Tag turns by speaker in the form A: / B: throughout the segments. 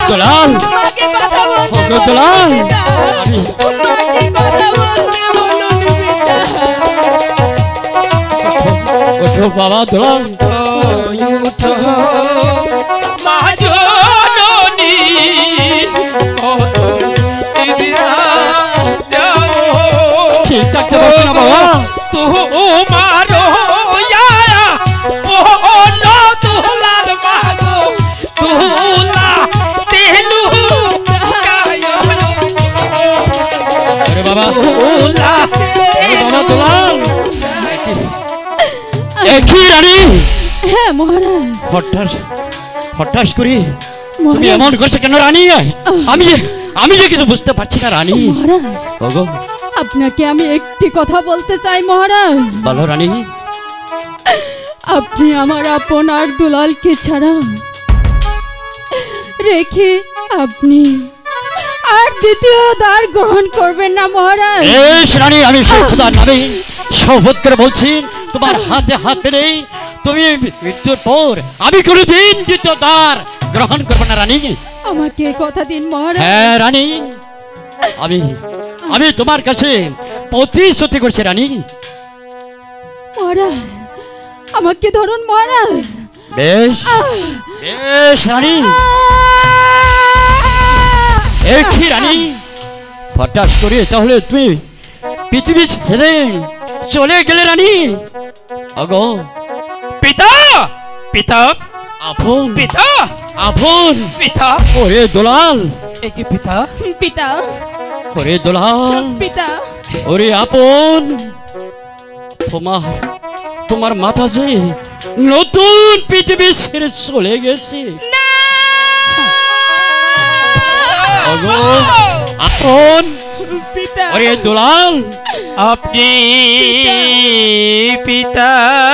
A: দুলাল
B: মাকে কথা বলতে
A: ওগো দুলাল
B: আমি মাকে কথা বলতে বলো পিতা
A: ওঠো বাবা দুলাল
C: উঠো মা জননী কত বিরাম দাও
A: ঠিক থাকতে পারছি না বাবা
C: তোমার তুলার মাগো তুলা তেলু
A: আরে বাবা
C: তুলা
A: বাবা দুলাল একই রানী
B: হ্যাঁ মহারাজ
A: হঠাৎ করে তুমি এমন করছো কেন রানী আমি যে কিছু বুঝতে পারছি না রানী
B: মহারাজ
A: ওগো
B: আপনাকে আমি একটি কথা বলতে চাই মহারাজ
A: বলো রানী
B: আপনি আমার আপনার দুলালকে ছাড়া রেখে আপনি আর দ্বিতীয় দ্বার গ্রহণ করবেন না মহারাজ
A: এই রানী আমি খোদার নামে শপথ করে বলছি তোমার হাতে হাত পেলে তুমি মৃত্যুর পর আমি কোনোদিন দ্বিতীয় দ্বার গ্রহণ করবো না রানী
B: আমাকে কথা দিন মহারাজ
A: হ্যাঁ রানী আমি তোমার কাছে প্রতিশ্রুতি করছি রানী
B: মহারাজ আমাকে ধরুন মহারাজ
A: বেশ বেশ রানী একই রানী হঠাৎ করে তাহলে তুমি পৃথিবী ছেড়ে চলে গেলে রানী আগো
C: পিতা পিতা
A: আপন
C: পিতা
A: আপন
C: পিতা
A: ওরে দুলাল
C: একে পিতা
B: পিতা
A: ওরে দুলাল
B: পিতা
A: ওরে আপন তোমার মাথা যে নতুন পৃথিবী ছেড়ে চলে গেছে ওগো আপন
B: পিতা
A: ওরে দুলাল
C: আপনি পিতা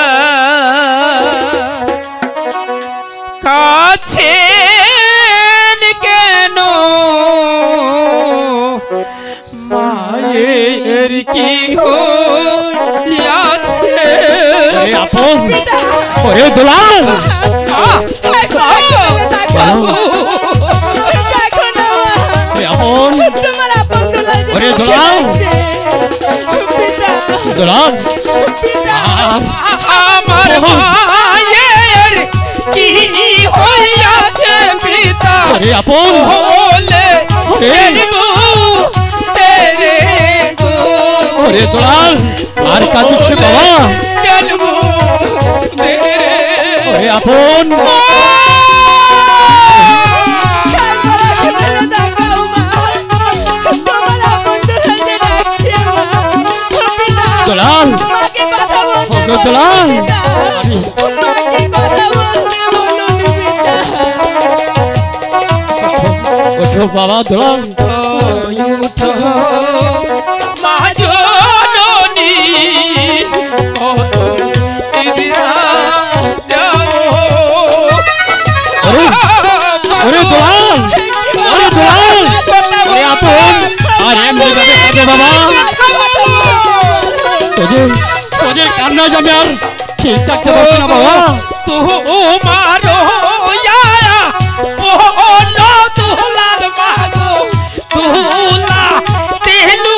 C: কাছে কেন মায়ের কি হইয়াছে
A: আপন ওরে দুলাল আপন
B: তোমার আপন দুলাল
A: ওরে দুলাল দুলাল
C: আমার মায়ের কি হইয়াছে পিতা
A: ওরে আপন
C: বলে তেরে গো
A: ওরে দুলাল আর কাঁদছে বাবা
C: জন্মু তেরে
A: ওরে আপন দুলাল ওগো দুলাল ওঠো বাবা দুলাল
C: উঠো মা জননী কত বিরাম দাও
A: ওরে দুলাল ওরে দুলাল ওরে আপন আর এমনি ভাবে কাঁদে বাবা তোদের কান্না যাবে আর ঠিক থাকতে পারছি না বাবা
C: তোমার তুলার মাগো তুলা তেলু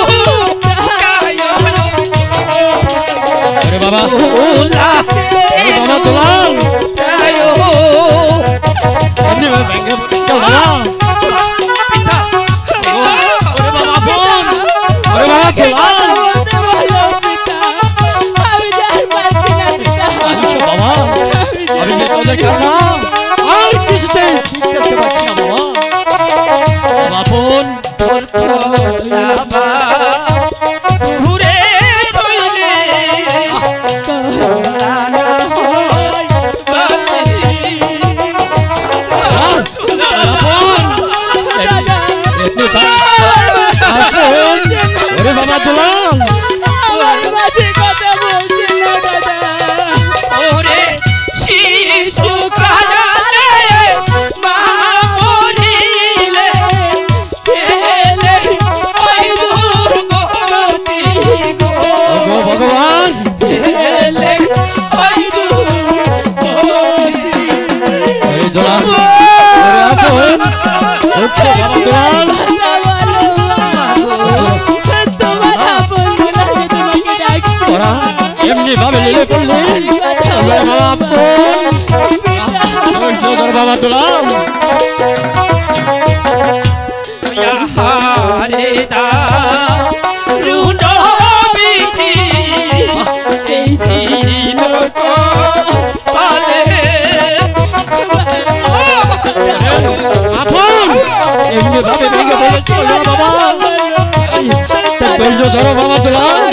A: ওরে বাবা
C: তুলা
A: বাবা দুলাল এমনি ভাবে ভেঙে পড়ছে বাবা
C: পিতা
A: ওরে বাবা আপন ওরে বাবা দুলাল বাবা আমি যে তোদের কান্না আর কিছুতে ঠিক করতে পারছি না বাবা আপন
C: ঘুরে চলে
A: ওরে বাবা দুলাল
B: আমার মাঝে কথা বলছে না দাদা
C: ওরে শিশু
A: বাবা দুলাল
C: হারে দা রুন বিধি এই ছিল পালে
A: আপন এমনি ভাবে ভেঙে ভেঙে চলো বাবা ধৈর্য ধরো বাবা দুলাল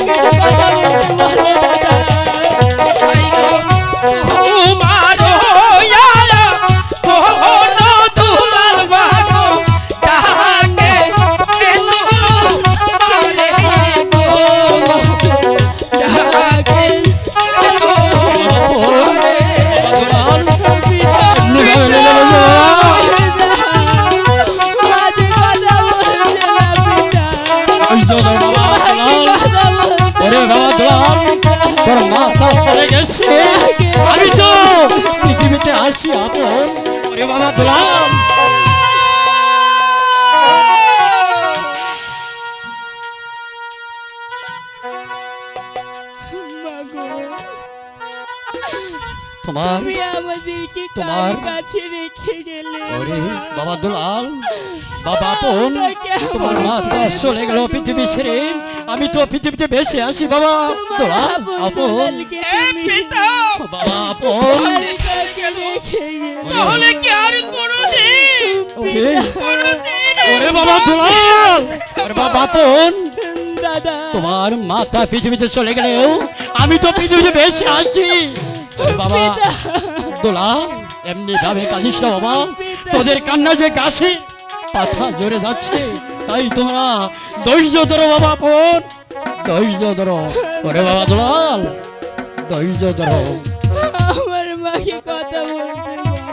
A: তোর মাথা চলে গেছে আমি তো পৃথিবীতে আসি আপন ওরে বাবা দুলাল তোমার
B: আমাদেরকে
A: তোমার
B: কাছে রেখে গেলে
A: ওরে বাবা দুলাল বাবা আপন তোমার মাথা চলে গেল পৃথিবী ছেড়ে আমি তো পৃথিবীতে বেঁচে আসি বাবা দুলাল আপন বাবা আপন
C: তাহলে কি আর কোনোদিন
A: ওরে বাবা দুলাল ওরে বাবা আপন
B: দাদা
A: তোমার মাথা পৃথিবীতে চলে গেলেও আমি তো পৃথিবীতে বেঁচে আসি বাবা দুলাল এমনি ভাবে কাঁদিস না বাবা তোদের কান্না যে গাছে পাতা জোরে যাচ্ছে তাই তোমরা ধৈর্য ধরো বাবা আপন ধৈর্য ধরো ওরে বাবা দুলাল ধৈর্য ধরো
B: আমার মাকে কথা বলতে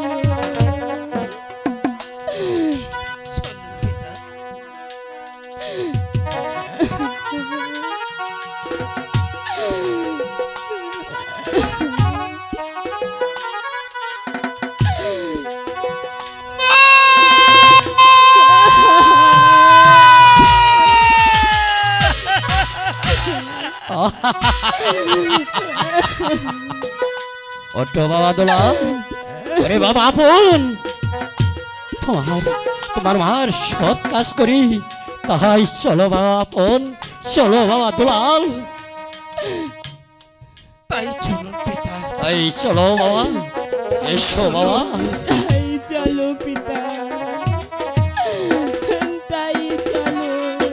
A: ওটো বাবা দুলাল ওরে বাবা আপন তোমার মার সৎ কাজ করি তাই চলো বাবা আপন চলো বাবা দুলাল
C: তাই চলুন পিতা
A: তাই চলো বাবা এসো বাবা
B: তাই চলো পিতা তাই চলো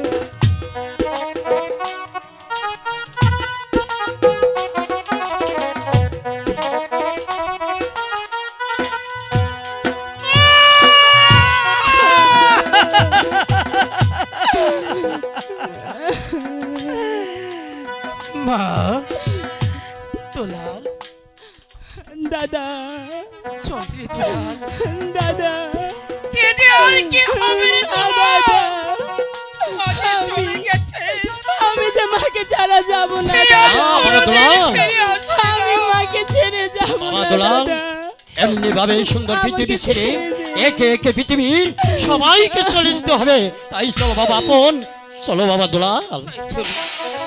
C: মা দুলাল
B: দাদা
C: চল রে দুলাল
B: দাদা
C: কেঁদে আর কি হবে রে তোমার মাঝে চলে গেছে
B: আমি যে মাকে ছাড়া যাব না
C: সে আর কোনোদিন ফিরে আসবে না।
B: আমি মাকে ছেড়ে যাব
A: বাবা
B: না
A: দুলাল
B: দাদা।
A: এমনি ভাবে সুন্দর
B: আমাকে
A: পৃথিবী ছেড়ে
B: ছেড়ে দে।
A: একে একে পৃথিবীর সবাইকে চলে যেতে হবে তাই চলো বাবা আপন চলো বাবা দুলাল
C: তাই চলুন